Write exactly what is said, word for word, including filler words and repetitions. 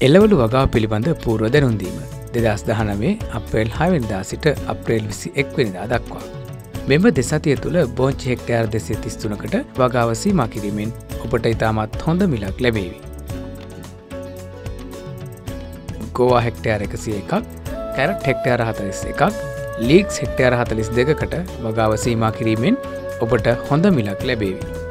එළවලු වගාව පිළිබඳ පූර්ව දැනුම් දීම දෙදහස් දහනවය අප්‍රේල් හය වෙනිදා සිට අප්‍රේල් විසි එක් වෙනිදා දක්වා. මෙම දෙසතිය තුළ බෝංචි හෙක්ටයාර දෙසිය තිස් තුනකට වගාව සීමා කිරීමෙන් ඔබට ඉතාමත් හොඳ මිලක් ලැබේවි. ගෝවා හෙක්ටයාර එකසිය එකක්, කැරට් හෙක්ටයාර හතළිස් එකක්, ලීක්ස් හෙක්ටයාර හතළිස් දෙකකට වගාව සීමා කිරීමෙන් ඔබට හොඳ මිලක් ලැබේවි.